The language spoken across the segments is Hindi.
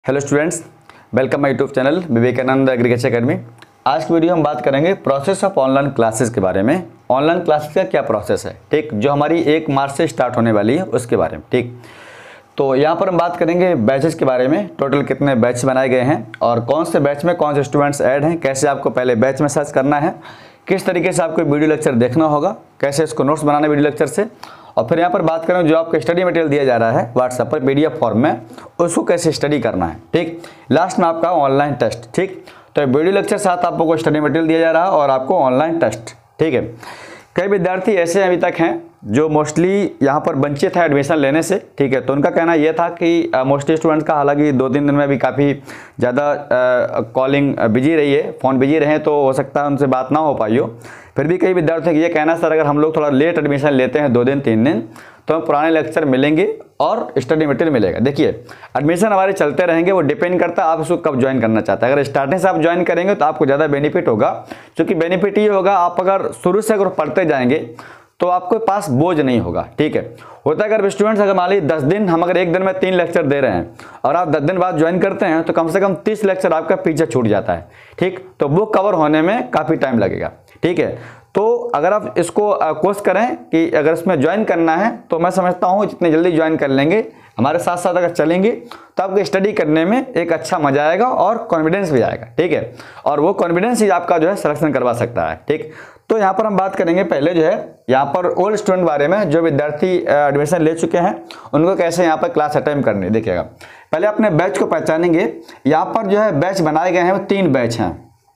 Hello students, welcome my YouTube channel Vivekananda agriculture academy. आज की वीडियो हम बात करेंगे प्रोसेस ऑफ ऑनलाइन क्लासेस के बारे में। ऑनलाइन क्लासेस का क्या प्रोसेस है, ठीक, जो हमारी 1 मार्च से स्टार्ट होने वाली है उसके बारे में। ठीक, तो यहाँ पर हम बात करेंगे बैचेस के बारे में। टोटल कितने बैच बनाए गए हैं और कौन से बैच में कौन से स्टूडेंट्स ऐड हैं, कैसे आपको पहले बैच में सर्च करना है, किस तरीके से आपको वीडियो लेक्चर देखना होगा, कैसे इसको नोट्स बनाना वीडियो लेक्चर से, और फिर यहाँ पर बात करें जो आपको स्टडी मटेरियल दिया जा रहा है व्हाट्सएप पर पीडीएफ फॉर्म में, उसको कैसे स्टडी करना है। ठीक, लास्ट में आपका ऑनलाइन टेस्ट। ठीक, तो वीडियो लेक्चर साथ आपको स्टडी मटेरियल दिया जा रहा है और आपको ऑनलाइन टेस्ट। ठीक है, कई विद्यार्थी ऐसे अभी तक हैं जो मोस्टली यहाँ पर वंचित है एडमिशन लेने से। ठीक है, तो उनका कहना यह था कि मोस्टली स्टूडेंट्स का, हालांकि 2-3 दिन में भी काफ़ी ज़्यादा कॉलिंग बिजी रही है, फ़ोन बिजी रहे, तो हो सकता है उनसे बात ना हो पाई हो। फिर भी कई विद्यार्थियों का ये कहना सर, अगर हम लोग थोड़ा लेट एडमिशन लेते हैं 2 दिन 3 दिन, तो हमें पुराने लेक्चर मिलेंगे और स्टडी मटेरियल मिलेगा। देखिए, एडमिशन हमारे चलते रहेंगे, वो डिपेंड करता है आप इसको कब ज्वाइन करना चाहते हैं। अगर स्टार्टिंग से आप ज्वाइन करेंगे तो आपको ज़्यादा बेनिफिट होगा, क्योंकि बेनिफिट ये होगा, आप अगर शुरू से अगर पढ़ते जाएंगे तो आपके पास बोझ नहीं होगा। ठीक है, होता है अगर स्टूडेंट्स, अगर मान लीजिए 10 दिन, हम अगर एक दिन में 3 लेक्चर दे रहे हैं और आप 10 दिन बाद ज्वाइन करते हैं, तो कम से कम 30 लेक्चर आपका पीछे छूट जाता है। ठीक, तो वो कवर होने में काफ़ी टाइम लगेगा। ठीक है, तो अगर आप इसको कोशिश करें कि अगर इसमें ज्वाइन करना है, तो मैं समझता हूँ जितने जल्दी ज्वाइन कर लेंगे, हमारे साथ साथ अगर चलेंगे, तो आपको स्टडी करने में एक अच्छा मजा आएगा और कॉन्फिडेंस भी आएगा। ठीक है, और वो कॉन्फिडेंस ही आपका जो है सिलेक्शन करवा सकता है। ठीक, तो यहाँ पर हम बात करेंगे पहले जो है यहाँ पर ओल्ड स्टूडेंट बारे में, जो विद्यार्थी एडमिशन ले चुके हैं उनको कैसे यहाँ पर क्लास अटेंड करनी। देखिएगा, पहले अपने बैच को पहचानेंगे। यहाँ पर जो है बैच बनाए गए हैं वो 3 बैच हैं।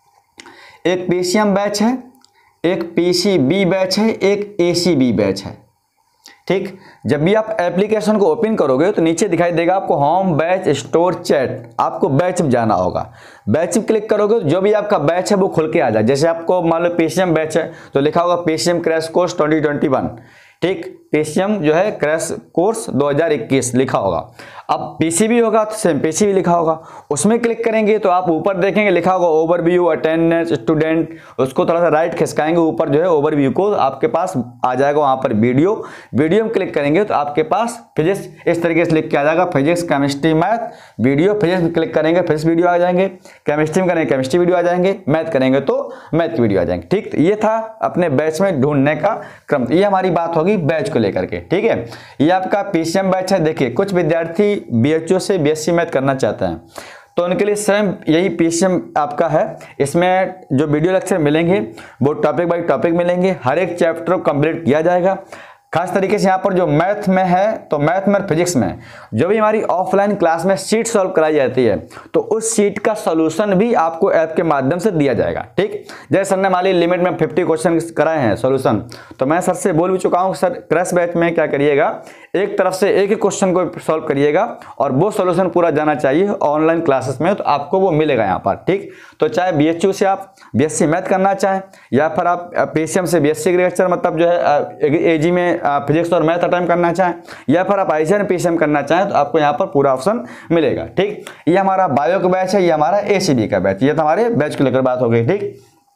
एक पीसीएम बैच है, एक पीसीबी बैच है, एक एसीबी बैच है। ठीक, जब भी आप एप्लीकेशन को ओपन करोगे तो नीचे दिखाई देगा आपको होम बैच स्टोर चैट, आपको बैच में जाना होगा। बैच में क्लिक करोगे तो जो भी आपका बैच है वो खुल के आ जाए। जैसे आपको मान लो पीसीएम बैच है तो लिखा होगा पीसीएम क्रैश कोर्स 2021। ठीक, पीसीएम जो है क्रैश कोर्स 2021 लिखा होगा। अब पीसीबी होगा तो सेम पीसीबी लिखा होगा, उसमें क्लिक करेंगे तो आप ऊपर देखेंगे लिखा होगा ओवरव्यू अटेंडेंस स्टूडेंट। उसको थोड़ा सा राइट खिसकाएंगे, ऊपर जो है ओवरव्यू को आपके पास आ जाएगा, वहाँ पर वीडियो में क्लिक करेंगे तो आपके पास फिजिक्स इस तरीके से लिख के आ जाएगा, physics chemistry math video. Physics में क्लिक करेंगे फिजिक्स वीडियो आ जाएंगे, केमिस्ट्री में करेंगे केमिस्ट्री वीडियो आ जाएंगे, मैथ करेंगे तो मैथ की वीडियो आ जाएंगे। ठीक, ये था अपने बैच में ढूंढने का क्रम। ये हमारी बात होगी बैच को लेकर के। ठीक है, ये आपका पीसीएम बैच है। देखिए, कुछ विद्यार्थी बीएचओ से बीएससी मैथ करना चाहते हैं तो उनके लिए सेम यही पीसीएम आपका है। इसमें जो वीडियो लेक्चर मिलेंगे वो टॉपिक बाय टॉपिक मिलेंगे, हर एक चैप्टर को कंप्लीट किया जाएगा। खास तरीके से यहाँ पर जो मैथ में है तो मैथ में फिजिक्स में जो भी हमारी ऑफलाइन क्लास में शीट सॉल्व कराई जाती है तो उस शीट का सॉल्यूशन भी आपको ऐप के माध्यम से दिया जाएगा। ठीक, जैसे सर ने मान ली लिमिट में 50 क्वेश्चन कराए हैं सॉल्यूशन, तो मैं सर से बोल भी चुका हूँ सर क्रैश बैच में क्या करिएगा, एक तरफ से एक ही क्वेश्चन को सॉल्व करिएगा और वो सॉल्यूशन पूरा जाना चाहिए ऑनलाइन क्लासेस में, तो आपको वो मिलेगा यहाँ पर। ठीक, तो चाहे बीएचयू से आप बीएससी मैथ करना चाहें या फिर आप पीसीएम से बीएससी एग्रीकल्चर मतलब जो है एजी में फिजिक्स और मैथ अटेम्प्ट करना चाहें या फिर आप आईजीएन पीसीएम करना चाहें, तो आपको यहाँ पर पूरा ऑप्शन मिलेगा। ठीक, ये हमारा बायो का बैच है, ये हमारा एसीबी का बैच, ये तो हमारे बैच को लेकर बात हो गई। ठीक,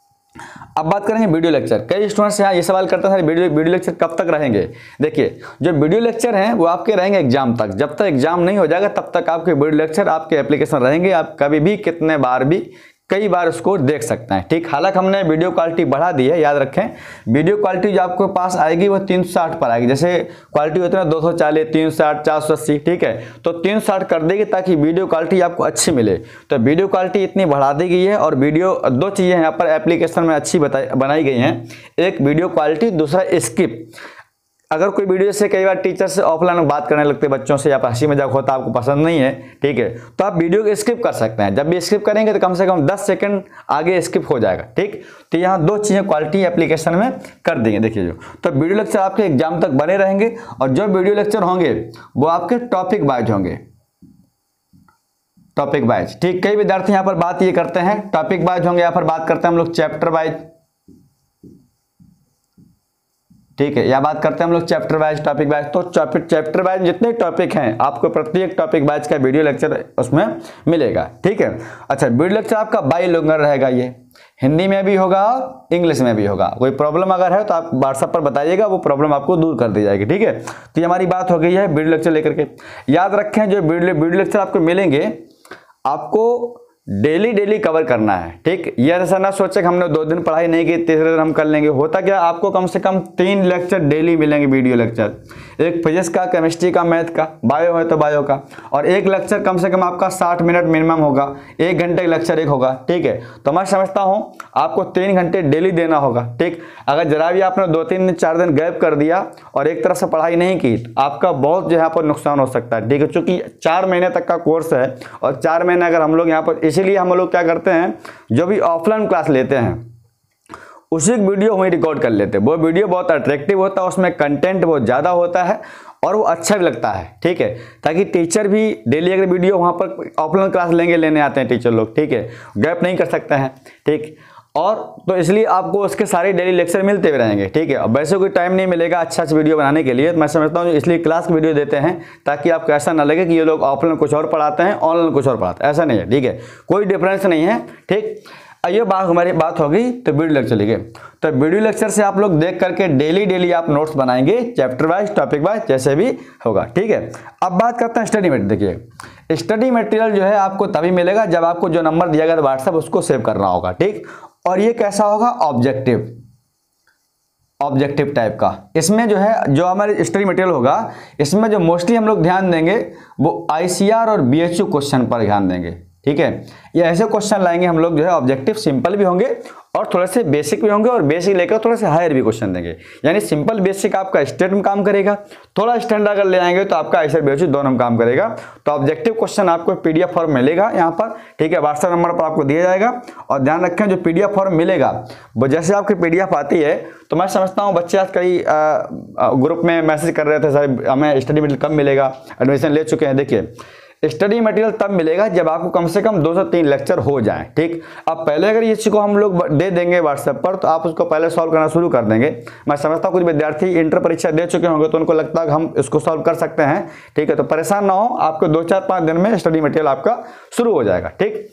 अब बात करेंगे वीडियो लेक्चर। कई स्टूडेंट्स यहाँ ये सवाल करते हैं वीडियो लेक्चर कब तक रहेंगे। देखिए, जो वीडियो लेक्चर हैं वो आपके रहेंगे एग्जाम तक। जब तक एग्जाम नहीं हो जाएगा तब तक आपके वीडियो लेक्चर आपके एप्लीकेशन रहेंगे, आप कभी भी कितने बार भी कई बार उसको देख सकते हैं। ठीक, हालांकि हमने वीडियो क्वालिटी बढ़ा दी है, याद रखें वीडियो क्वालिटी जो आपके पास आएगी वो 360 पर आएगी। जैसे क्वालिटी होती है 240 360 480, ठीक है, तो 360 कर देगी ताकि वीडियो क्वालिटी आपको अच्छी मिले। तो वीडियो क्वालिटी इतनी बढ़ा दी गई है और वीडियो 2 चीज़ें यहाँ पर एप्लीकेशन में अच्छी बनाई गई हैं, एक वीडियो क्वालिटी, दूसरा स्किप। अगर कोई वीडियो से कई बार टीचर से ऑफलाइन बात करने लगते बच्चों से या हंसी मजाक होता आपको पसंद नहीं है, ठीक है, तो आप वीडियो को स्किप कर सकते हैं। जब भी स्किप करेंगे तो कम से कम 10 सेकंड आगे स्किप हो जाएगा। ठीक, तो यहाँ 2 चीज़ें क्वालिटी एप्लीकेशन में कर देंगे। देखिए, जो तो वीडियो लेक्चर आपके एग्जाम तक बने रहेंगे और जो वीडियो लेक्चर होंगे वो आपके टॉपिक वाइज होंगे, टॉपिक वाइज। ठीक, कई विद्यार्थी यहाँ पर बात ये करते हैं टॉपिक वाइज होंगे, यहाँ पर बात करते हैं हम लोग चैप्टर वाइज। ठीक है, या बात करते हैं हम लोग चैप्टर वाइज टॉपिक वाइज। तो चैप्टर वाइज जितने टॉपिक हैं आपको प्रत्येक टॉपिक वाइज का वीडियो लेक्चर उसमें मिलेगा। ठीक है, अच्छा, वीडियो लेक्चर आपका बाइलिंगुअल रहेगा, ये हिंदी में भी होगा इंग्लिश में भी होगा। कोई प्रॉब्लम अगर है तो आप व्हाट्सएप पर बताइएगा, वो प्रॉब्लम आपको दूर कर दी जाएगी। ठीक है, तो ये हमारी बात हो गई है वीडियो लेक्चर लेकर के। याद रखें जो वीडियो लेक्चर आपको मिलेंगे आपको डेली कवर करना है। ठीक, ये ऐसा ना सोचे कि हमने 2 दिन पढ़ाई नहीं की, तीसरे दिन हम कर लेंगे। होता क्या, आपको कम से कम 3 लेक्चर डेली मिलेंगे, वीडियो लेक्चर। एक फिजिक्स का, केमिस्ट्री का, मैथ का, बायो है तो बायो का, और एक लेक्चर कम से कम आपका 60 मिनट मिनिमम होगा, 1 घंटे लेक्चर एक होगा। ठीक है, तो मैं समझता हूँ आपको 3 घंटे डेली देना होगा। ठीक, अगर जरा भी आपने 2-3 दिन 4 दिन गैप कर दिया और एक तरफ से पढ़ाई नहीं की, आपका बहुत जो यहाँ पर नुकसान हो सकता है। ठीक है, चूंकि 4 महीने तक का कोर्स है, और 4 महीने अगर हम लोग यहाँ पर, इसीलिए हम लोग क्या करते हैं, जो भी ऑफलाइन क्लास लेते हैं उसी वीडियो वहीं रिकॉर्ड कर लेते हैं। वो वीडियो बहुत अट्रैक्टिव होता है, उसमें कंटेंट बहुत ज़्यादा होता है और वो अच्छा भी लगता है। ठीक है, ताकि टीचर भी डेली अगर वीडियो वहाँ पर ऑफलाइन क्लास लेने आते हैं टीचर लोग, ठीक है, गैप नहीं कर सकते हैं। ठीक, और तो इसलिए आपको उसके सारे डेली लेक्चर मिलते हुए रहेंगे। ठीक है, अब वैसे कोई टाइम नहीं मिलेगा अच्छा वीडियो बनाने के लिए, तो मैं समझता हूँ इसलिए क्लास की वीडियो देते हैं, ताकि आपको ऐसा ना लगे कि ये लोग ऑफलाइन कुछ और पढ़ाते हैं, ऑनलाइन कुछ और पढ़ाते हैं। ऐसा नहीं है। ठीक है, कोई डिफरेंस नहीं है। ठीक, ये हमारी बात होगी तो वीडियो लेक्चर चलेंगे। तो वीडियो लेक्चर से आप लोग देख करके डेली आप नोट्स बनाएंगे, चैप्टर वाइज, टॉपिक वाइज, जैसे भी होगा। ठीक है, अब बात करते हैं स्टडी मटेरियल। देखिए, स्टडी मटेरियल जो है आपको तभी मिलेगा जब आपको जो नंबर दिया गया व्हाट्सएप उसको सेव करना होगा। ठीक, और ये कैसा होगा, ऑब्जेक्टिव टाइप का। इसमें जो है, जो हमारे स्टडी मटेरियल होगा, इसमें जो मोस्टली हम लोग ध्यान देंगे वो ICR और BHU क्वेश्चन पर ध्यान देंगे। ठीक है, ये ऐसे क्वेश्चन लाएंगे हम लोग जो है, ऑब्जेक्टिव सिंपल भी होंगे और थोड़े से बेसिक भी होंगे, और बेसिक लेकर थोड़े से हायर भी क्वेश्चन देंगे। यानी सिंपल बेसिक आपका स्टेट में काम करेगा, थोड़ा स्टैंडर्ड अगर ले आएंगे तो आपका ICR BHU दोनों में काम करेगा। तो ऑब्जेक्टिव क्वेश्चन आपको PDF फॉर्म मिलेगा यहाँ पर। ठीक है, व्हाट्सएप नंबर पर आपको दिया जाएगा। और ध्यान रखें, जो PDF फॉर्म मिलेगा वो जैसे आपकी PDF आती है, तो मैं समझता हूँ बच्चे आज कई ग्रुप में मैसेज कर रहे थे, सर हमें स्टडी मटेरियल कब मिलेगा, एडमिशन ले चुके हैं। देखिए, स्टडी मटेरियल तब मिलेगा जब आपको कम से कम 2 से 3 लेक्चर हो जाएं। ठीक, अब पहले अगर इसी को हम लोग दे देंगे व्हाट्सएप पर, तो आप उसको पहले सॉल्व करना शुरू कर देंगे। मैं समझता हूँ कुछ विद्यार्थी इंटर परीक्षा दे चुके होंगे, तो उनको लगता है कि हम इसको सॉल्व कर सकते हैं। ठीक है, तो परेशान ना हो, आपको 2-4-5 दिन में स्टडी मटेरियल आपका शुरू हो जाएगा। ठीक,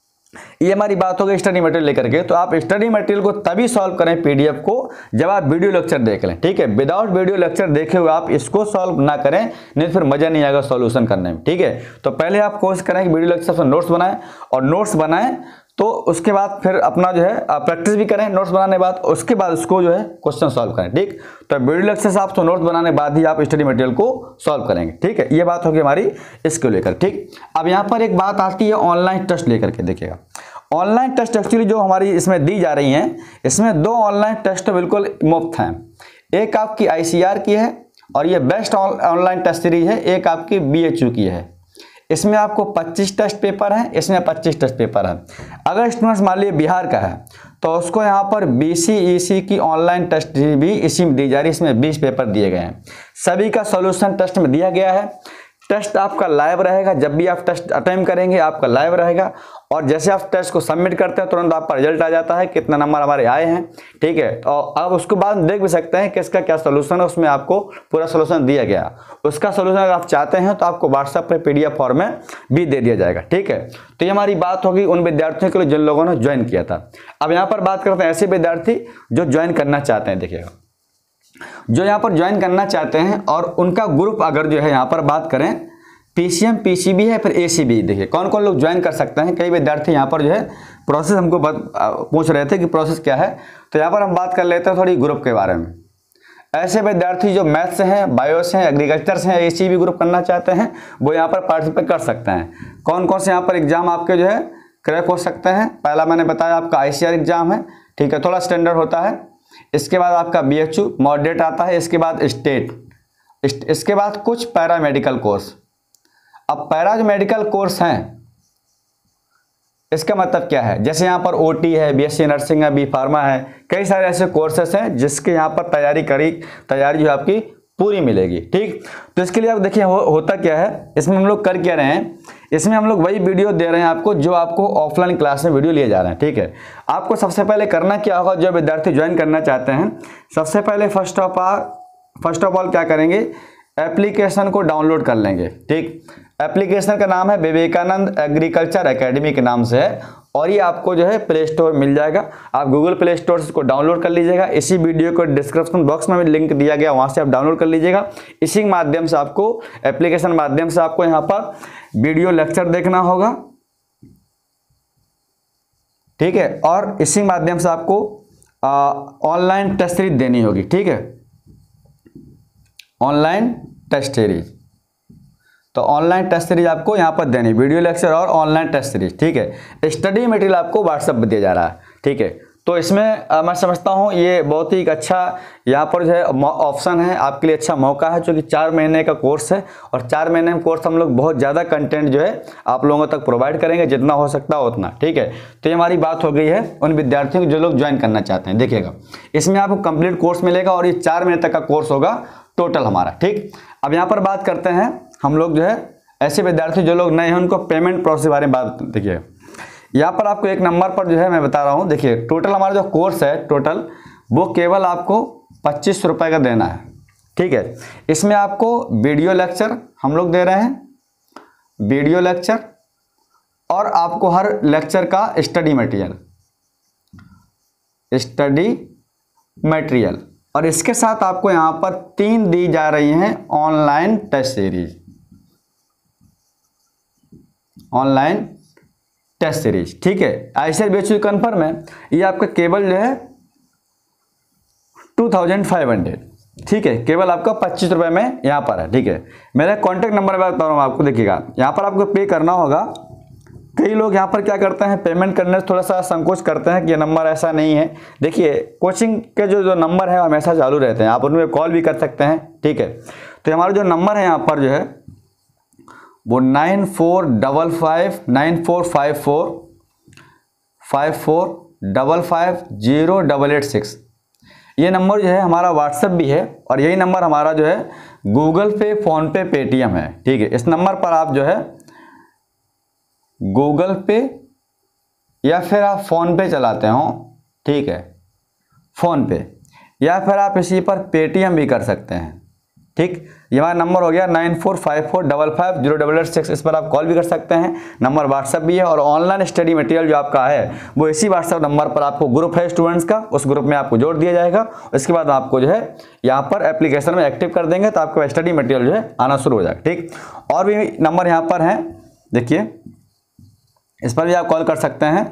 ये हमारी बात हो गई स्टडी मटेरियल लेकर के। तो आप स्टडी मटेरियल को तभी सॉल्व करें PDF को जब आप वीडियो लेक्चर देख लें। ठीक है, विदाउट वीडियो लेक्चर देखे हुए आप इसको सॉल्व ना करें, नहीं तो फिर मजा नहीं आएगा सॉल्यूशन करने में। ठीक है, तो पहले आप कोशिश करें कि वीडियो लेक्चर से नोट्स बनाएं, और नोट्स बनाएं तो उसके बाद फिर अपना जो है प्रैक्टिस भी करें नोट्स बनाने के बाद, उसके बाद उसको जो है क्वेश्चन सॉल्व करें। ठीक, तो वीडियो लेक्चर से आप तो नोट्स बनाने के बाद ही आप स्टडी मटेरियल को सॉल्व करेंगे। ठीक है, ये बात होगी हमारी इसको लेकर। ठीक, अब यहाँ पर एक बात आती है ऑनलाइन टेस्ट लेकर के। देखिएगा, ऑनलाइन टेस्ट एक्चुअली जो हमारी इसमें दी जा रही हैं, इसमें 2 ऑनलाइन टेस्ट बिल्कुल मुफ्त हैं। एक आपकी ICR की है, और ये बेस्ट ऑनलाइन टेस्ट सीरीज है। एक आपकी BHU की है। इसमें आपको 25 टेस्ट पेपर हैं, इसमें 25 टेस्ट पेपर हैं। अगर स्टूडेंट्स मान लीजिए बिहार का है, तो उसको यहाँ पर BC EC की ऑनलाइन टेस्ट भी इसी में दी जा रही है। इसमें 20 पेपर दिए गए हैं, सभी का सॉल्यूशन टेस्ट में दिया गया है। टेस्ट आपका लाइव रहेगा, जब भी आप टेस्ट अटेम्प्ट करेंगे आपका लाइव रहेगा, और जैसे आप टेस्ट को सबमिट करते हैं तुरंत आपका रिजल्ट आ जाता है, कितना नंबर हमारे आए हैं। ठीक है, और आप उसके बाद देख भी सकते हैं कि इसका क्या सोल्यूशन है, उसमें आपको पूरा सोल्यूशन दिया गया। उसका सोल्यूशन अगर आप चाहते हैं तो आपको व्हाट्सएप पर PDF फॉर्म में भी दे दिया जाएगा। ठीक है, तो ये हमारी बात होगी उन विद्यार्थियों के लिए जिन लोगों ने ज्वाइन किया था। अब यहाँ पर बात करते हैं ऐसे विद्यार्थी जो ज्वाइन करना चाहते हैं। देखिएगा, जो यहाँ पर ज्वाइन करना चाहते हैं और उनका ग्रुप अगर जो है यहाँ पर बात करें PCM PCB है, फिर ACB। देखिए कौन कौन लोग ज्वाइन कर सकते हैं। कई विद्यार्थी यहाँ पर जो है प्रोसेस हमको पूछ रहे थे कि प्रोसेस क्या है, तो यहाँ पर हम बात कर लेते हैं थोड़ी ग्रुप के बारे में। ऐसे विद्यार्थी जो मैथ से हैं, बायो से हैं, एग्रीकल्चर से हैं, ACB ग्रुप करना चाहते हैं, वो यहाँ पर पार्टिसिपेट कर सकते हैं। कौन कौन से यहाँ पर एग्जाम आपके जो है क्रैक हो सकते हैं। पहला मैंने बताया आपका ICR एग्जाम है। ठीक है, थोड़ा स्टैंडर्ड होता है। इसके बाद आपका BHU मॉडरेट आता है। इसके बाद स्टेट, इसके बाद कुछ पैरामेडिकल कोर्स। अब पैरा जो मेडिकल कोर्स हैं, इसका मतलब क्या है, जैसे यहाँ पर OT है, BSc नर्सिंग है, B फार्मा है, कई सारे ऐसे कोर्सेस हैं जिसके यहाँ पर तैयारी जो आपकी पूरी मिलेगी। ठीक, तो इसके लिए आप देखिए होता क्या है, इसमें हम लोग कर क्या रहे हैं, इसमें हम लोग वही वीडियो दे रहे हैं आपको जो आपको ऑफलाइन क्लास में वीडियो लिए जा रहे हैं। ठीक है, आपको सबसे पहले करना क्या होगा, जो विद्यार्थी ज्वाइन करना चाहते हैं, सबसे पहले फर्स्ट ऑफ ऑल क्या करेंगे, एप्लीकेशन को डाउनलोड कर लेंगे। ठीक, एप्लीकेशन का नाम है विवेकानंद एग्रीकल्चर एकेडमी के नाम से है, और ये आपको जो है प्ले स्टोर मिल जाएगा। आप गूगल प्ले स्टोर से इसको डाउनलोड कर लीजिएगा। इसी वीडियो को डिस्क्रिप्शन बॉक्स में भी लिंक दिया गया, वहाँ से आप डाउनलोड कर लीजिएगा। इसी माध्यम से आपको एप्लीकेशन माध्यम से आपको यहाँ पर वीडियो लेक्चर देखना होगा, ठीक है। और इसी माध्यम से आपको ऑनलाइन टेस्ट सीरीज देनी होगी, ठीक है, ऑनलाइन टेस्ट सीरीज। तो ऑनलाइन टेस्ट सीरीज आपको यहाँ पर देनी, वीडियो लेक्चर और ऑनलाइन टेस्ट सीरीज, ठीक है। स्टडी मटेरियल आपको व्हाट्सएप पर दिया जा रहा है, ठीक है। तो इसमें मैं समझता हूँ ये बहुत ही अच्छा यहाँ पर जो है ऑप्शन है आपके लिए, अच्छा मौका है, जो कि 4 महीने का कोर्स है। और 4 महीने में कोर्स हम लोग बहुत ज़्यादा कंटेंट जो है आप लोगों तक प्रोवाइड करेंगे, जितना हो सकता है उतना, ठीक है। तो ये हमारी बात हो गई है उन विद्यार्थियों को जो लोग ज्वाइन करना चाहते हैं। देखिएगा, इसमें आपको कंप्लीट कोर्स मिलेगा और ये 4 महीने तक का कोर्स होगा टोटल हमारा, ठीक। अब यहाँ पर बात करते हैं हम लोग जो है ऐसे विद्यार्थी जो लोग नए हैं उनको पेमेंट प्रोसेस के बारे में बात। देखिए यहाँ पर आपको एक नंबर पर जो है मैं बता रहा हूँ, देखिए टोटल हमारा जो कोर्स है टोटल वो केवल आपको 25 रुपये का देना है, ठीक है। इसमें आपको वीडियो लेक्चर हम लोग दे रहे हैं, वीडियो लेक्चर, और आपको हर लेक्चर का स्टडी मटेरियल, और इसके साथ आपको यहाँ पर 3 दी जा रही हैं online test series, online test series, ठीक है। आईसीआर बीएचयू कन्फर्म है, ये आपका केवल जो है 2500, ठीक है, केवल आपका 25 रुपये में यहाँ पर है, ठीक है। मेरा कॉन्टैक्ट नंबर बता रहा हूँ आपको, देखिएगा यहाँ पर आपको पे करना होगा। कई लोग यहाँ पर क्या करते हैं, पेमेंट करने से थोड़ा सा संकोच करते हैं कि ये नंबर ऐसा नहीं है। देखिए कोचिंग के जो नंबर है हमेशा चालू रहते हैं, आप उनमें कॉल भी कर सकते हैं, ठीक है। तो हमारा जो नंबर है यहाँ पर जो है वो 94555455055086, ये नंबर जो है हमारा व्हाट्सएप भी है, और यही नंबर हमारा जो है गूगल पे, फ़ोन पे, पेटीएम है, ठीक है। इस नंबर पर आप जो है गूगल पे या फिर आप फ़ोन पे चलाते हो, ठीक है, फ़ोन पे, या फिर आप इसी पर पेटीएम भी कर सकते हैं, ठीक। ये हमारा नंबर हो गया 9454550886, इस पर आप कॉल भी कर सकते हैं। नंबर व्हाट्सएप भी है, और ऑनलाइन स्टडी मटेरियल जो आपका है वो इसी व्हाट्सएप नंबर पर आपको ग्रुप है स्टूडेंट्स का, उस ग्रुप में आपको जोड़ दिया जाएगा। इसके बाद आपको जो है यहाँ पर एप्लीकेशन में एक्टिव कर देंगे तो आपका स्टडी मटेरियल जो है आना शुरू हो जाएगा, ठीक। और भी नंबर यहाँ पर हैं, देखिए इस पर भी आप कॉल कर सकते हैं,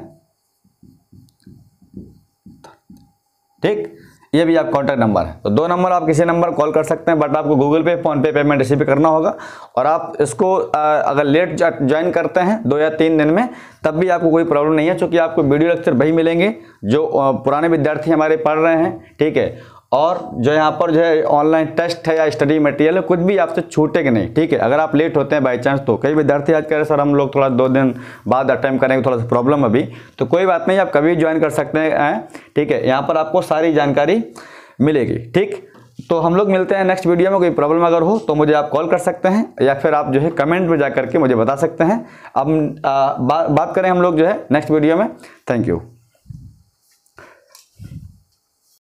ठीक। ये भी आप कॉन्टैक्ट नंबर है, तो 2 नंबर आप किसी नंबर कॉल कर सकते हैं, बट आपको गूगल पे, फोन पे पेमेंट इसी पे करना होगा। और आप इसको अगर लेट ज्वाइन करते हैं 2 या 3 दिन में, तब भी आपको कोई प्रॉब्लम नहीं है, क्योंकि आपको वीडियो लेक्चर वही मिलेंगे जो पुराने विद्यार्थी हमारे पढ़ रहे हैं, ठीक है। और जो यहाँ पर जो है ऑनलाइन टेस्ट है या स्टडी मटेरियल है, कुछ भी आपसे छूटेगा नहीं, ठीक है। अगर आप लेट होते हैं बाई चांस, तो कई विद्यार्थी आज कह रहे सर हम लोग थोड़ा 2 दिन बाद अटेम्प्ट करेंगे, थोड़ा सा प्रॉब्लम अभी, तो कोई बात नहीं, आप कभी ज्वाइन कर सकते हैं, ठीक है। यहाँ पर आपको सारी जानकारी मिलेगी, ठीक। तो हम लोग मिलते हैं नेक्स्ट वीडियो में। कोई प्रॉब्लम अगर हो तो मुझे आप कॉल कर सकते हैं, या फिर आप जो है कमेंट में जा करके मुझे बता सकते हैं। अब बात करें हम लोग जो है नेक्स्ट वीडियो में। Thank you.